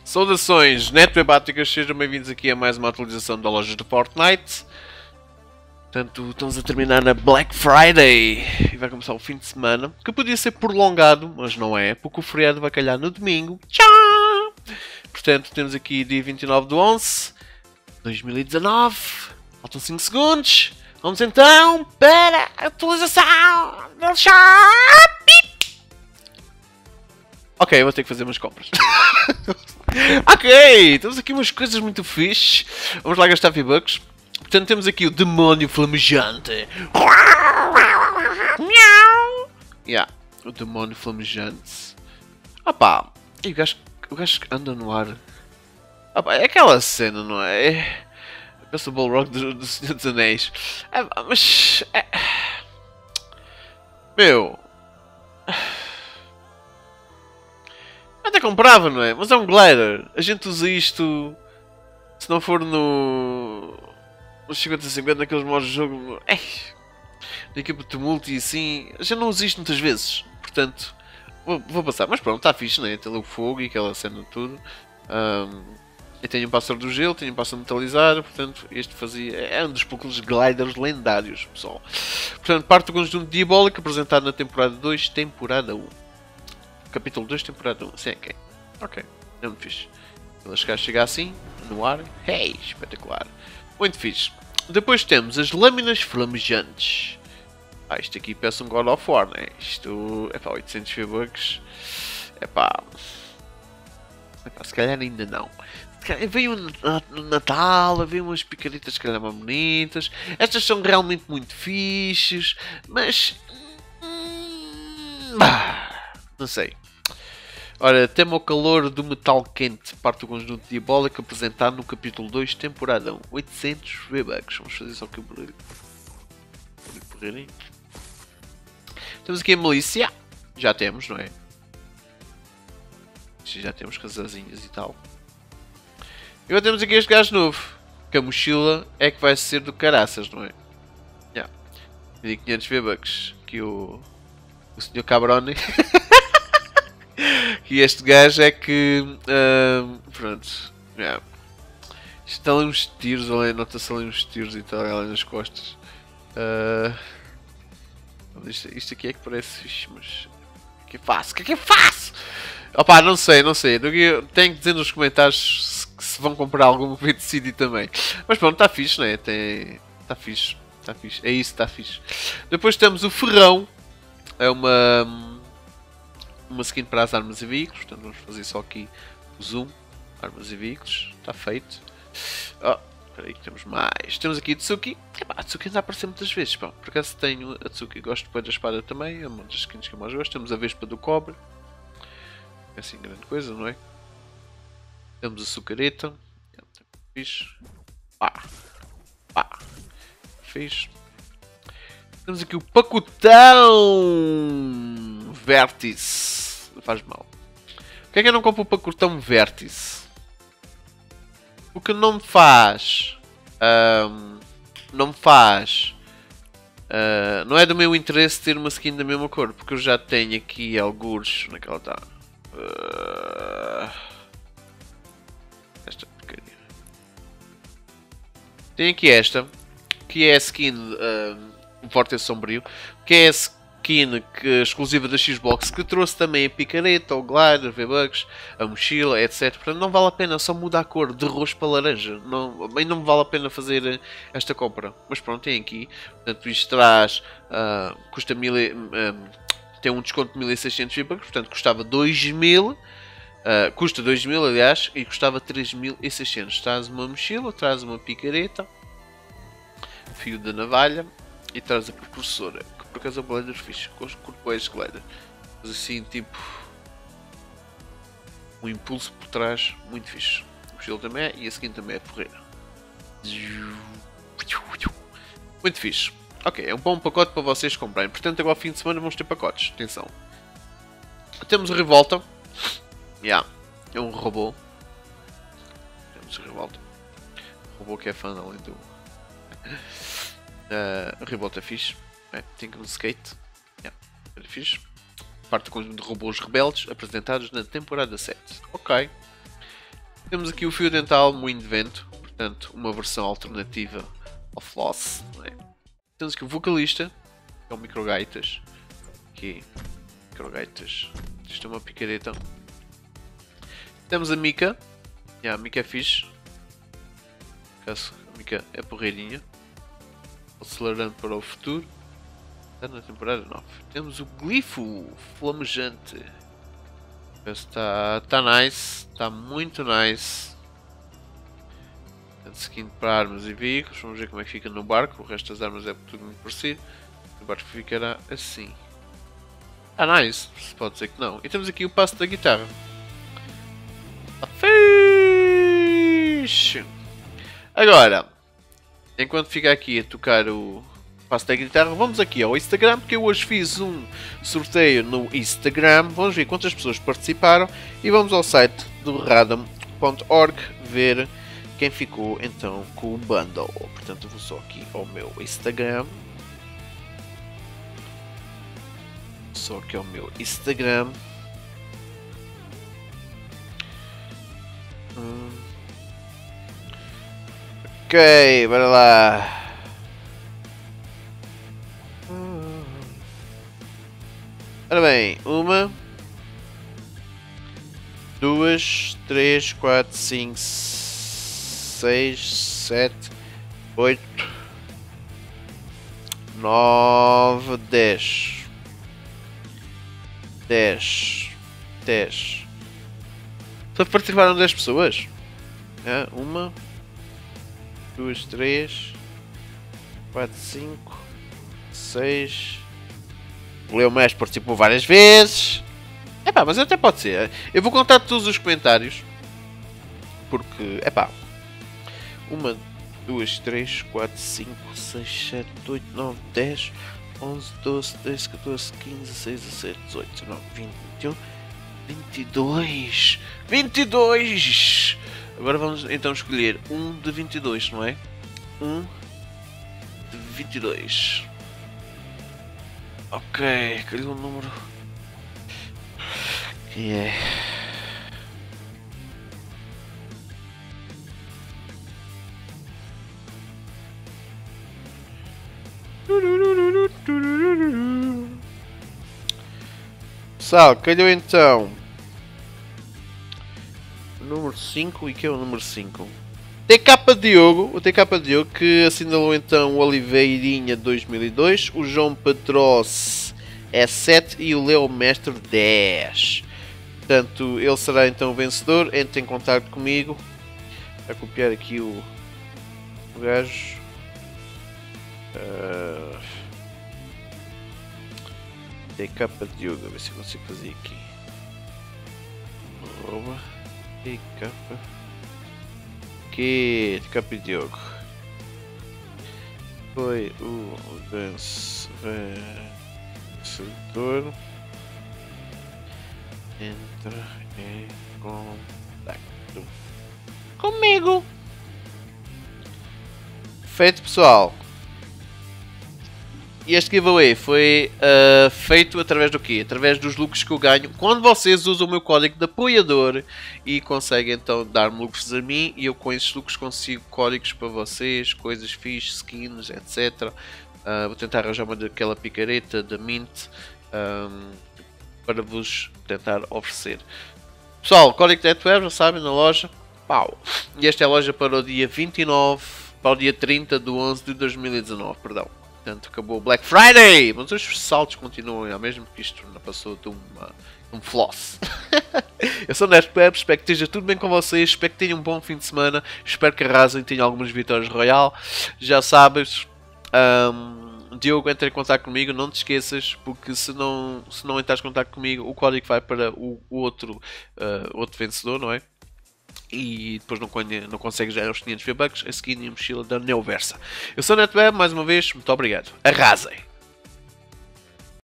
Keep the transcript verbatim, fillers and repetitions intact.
Saudações netwebáticas, sejam bem-vindos aqui a mais uma atualização da loja de Fortnite. Portanto, estamos a terminar na Black Friday e vai começar o fim de semana, que podia ser prolongado, mas não é, porque o feriado vai calhar no domingo. Tchau! Portanto, temos aqui dia vinte e nove de onze de dois mil e dezanove, faltam cinco segundos. Vamos então para a atualização do shopping. Ok, vou ter que fazer umas compras. Ok, temos aqui umas coisas muito fixe. Vamos lá gastar V-Bucks. Portanto, temos aqui o demónio flamejante. Yeah, o demónio flamejante. Ah pá, e o gajo, o gajo anda no ar. Ah pá, é aquela cena, não é? É Pensa o Balrog do, do Senhor dos Anéis. É, mas... É... Meu... Até comprava, não é? Mas é um glider. A gente usa isto... Se não for no... Nos cinquenta a cinquenta, naqueles modos de jogo... É, na equipa de tumulto e assim... A gente não usa isto muitas vezes. Portanto... Vou, vou passar. Mas pronto, está fixe, não é? Tem ali o fogo e aquela cena de tudo. Um, eu tenho um pássaro do gelo, tenho um pássaro metalizado. Portanto, este fazia... É um dos poucos gliders lendários, pessoal. Portanto, parte do conjunto diabólico apresentado na temporada dois, temporada um. Capítulo dois, temporada um. Sim, ok. Ok. É muito fixe. Ela chega, chega assim, no ar. Hey, espetacular. Muito fixe. Depois temos as lâminas flamejantes. Ah, isto aqui peça um God of War, né? Isto é para oitocentos V-Bucks. É pá. Se calhar ainda não. Veio no Natal, veio umas picaretas se calhar mais bonitas. Estas são realmente muito fixes, mas... Não sei. Ora, tema o calor do metal quente, parte do conjunto diabólico apresentado no capítulo dois, temporada um. oitocentos V-Bucks. Vamos fazer só aqui o barulho. Temos aqui a milícia. Já temos, não é? Já temos casazinhas e tal. E agora temos aqui este gajo novo. Que a mochila é que vai ser do caraças, não é? Yeah. mil e quinhentos V-Bucks. Aqui o... O senhor Cabrone. E este gajo é que... Uh, pronto. Yeah. Estão ali uns tiros, ali, nota-se ali uns tiros e tal, ali nas costas. Uh, isto, isto aqui é que parece fixe, mas... O que é que faço? O que é que eu faço? Opá, não sei, não sei. Tenho que dizer nos comentários se, se vão comprar algum para decidir também. Mas pronto, está fixe, não é? Está fixe. Está fixe. É isso, está fixe. Depois temos o ferrão. É uma... Uma skin para as armas e veículos. Portanto, vamos fazer só aqui o zoom. Armas e veículos. Está feito. Oh, espera aí que temos mais. Temos aqui a Tsuki. Epá, a Tsuki anda a aparecer muitas vezes. Pá. Por acaso tenho a Tsuki. Gosto depois da espada também. É uma das skins que eu mais gosto. Temos a Vespa do Cobre. É assim grande coisa, não é? Temos a Sucareta. Fixe. Pá. Pá. Fixe. Temos aqui o pacotão Vértice. Não faz mal. Por que é que eu não compro o pacotão Vértice? Porque não me faz... Um, não me faz... Uh, não é do meu interesse ter uma skin da mesma cor. Porque eu já tenho aqui algures... Onde é que ela está? Uh, esta porcaria. Tenho aqui esta. Que é a skin... Uh, o Vortex Sombrio, que é a skin que, exclusiva da Xbox, que trouxe também a picareta, o glider, V-Bucks, a mochila, etcétera. Portanto, não vale a pena, só muda a cor de roxo para laranja. Não, bem, não me vale a pena fazer esta compra. Mas pronto, tem aqui. Portanto, isto traz, uh, custa mil, uh, tem um desconto de mil e seiscentos V-Bucks, portanto, custava dois mil. Uh, custa dois mil, aliás, e custava três mil e seiscentos. Traz uma mochila, traz uma picareta, fio de navalha. E traz a precursora, que por acaso é um glider fixe, curto este glider. Mas assim, tipo... Um impulso por trás, muito fixe. O mochila também é, e a skin também é porreira. Muito fixe. Ok, é um bom pacote para vocês comprarem. Portanto, agora ao fim de semana vamos ter pacotes. Atenção. Temos a Revolta. Yeah, é um robô. Temos a Revolta. Um robô que é fã além do... Uh, Revolta fixe. É, tem um skate. Yeah, é fixe. Parte do conjunto de robôs rebeldes apresentados na temporada sete. Ok. Temos aqui o fio dental moinho de vento, portanto uma versão alternativa ao floss, não é? Temos aqui o vocalista, que é o microgaitas, aqui, microgaitas, isto é uma picareta. Temos a mica, yeah, a mica é fixe, caso a mica é porreirinha, acelerando para o futuro. Está na temporada nove. Temos o glifo flamejante. Está tá nice. Está muito nice. Skin para armas e veículos. Vamos ver como é que fica no barco. O resto das armas é tudo muito parecido. O barco ficará assim. Ah, nice. Se pode dizer que não. E temos aqui o passo da guitarra. Está fixe. Agora, enquanto fica aqui a tocar o passo da guitarra, vamos aqui ao Instagram, porque eu hoje fiz um sorteio no Instagram. Vamos ver quantas pessoas participaram e vamos ao site do random ponto org ver quem ficou então com o bundle. Portanto, vou só aqui ao meu Instagram. Só aqui ao meu Instagram. Hum. Ok, bora lá. Ora bem, uma, duas, três, quatro, cinco, seis, sete, oito, nove, dez, dez, dez. Só participaram dez pessoas? É, uma, duas, três, quatro, cinco, seis. O Leo Mestre participou várias vezes. É pá, mas até pode ser. Eu vou contar todos os comentários. Porque, é pá. uma, duas, três, quatro, cinco, seis, sete, oito, nove, dez, onze, doze, treze, catorze, quinze, dezesseis, dezessete, dezoito, dezenove, vinte, vinte e um, vinte e dois. vinte e dois! Agora vamos então escolher um de vinte e dois, não é? um de vinte e dois. Ok, calhou um número que é pessoal, calhou então o número cinco. E que é o número cinco? T K Diogo, o T K Diogo que assinalou então o Oliveirinha dois mil e dois, o João Petros é sete e o Leo Mestre dez. Portanto, ele será então o vencedor. Entre em contato comigo. Vou copiar aqui o, o gajo. Uh, T K Diogo, a ver se eu consigo fazer aqui. Arroba T K. Que T K Diogo foi o vencedor. Entra em contato comigo. Feito, pessoal. E este giveaway foi uh, feito através do quê? Através dos lucros que eu ganho quando vocês usam o meu código de apoiador e conseguem então dar-me lucros a mim, e eu com esses lucros consigo códigos para vocês, coisas fixe, skins, etcétera. Uh, vou tentar arranjar uma daquela picareta da Mint um, para vos tentar oferecer. Pessoal, código TechWeb, já sabem, na loja. Pau. E esta é a loja para o dia vinte e nove, para o dia trinta de onze de dois mil e dezanove, perdão. Portanto, acabou o Black Friday, mas os saltos continuam, mesmo que isto não passou de uma, um floss. Eu sou o NerdWeb, espero que esteja tudo bem com vocês, espero que tenham um bom fim de semana, espero que arrasem e tenham algumas vitórias royal. Já sabes, um, Diogo, entra em contato comigo, não te esqueças, porque se não, se não entrares em contato comigo, o código vai para o, o outro, uh, outro vencedor, não é? E depois não, não consegues gerar os quinhentos V-Bucks, a skin e a mochila da Neoversa. Eu sou o NetWeb, mais uma vez, muito obrigado. Arrasem!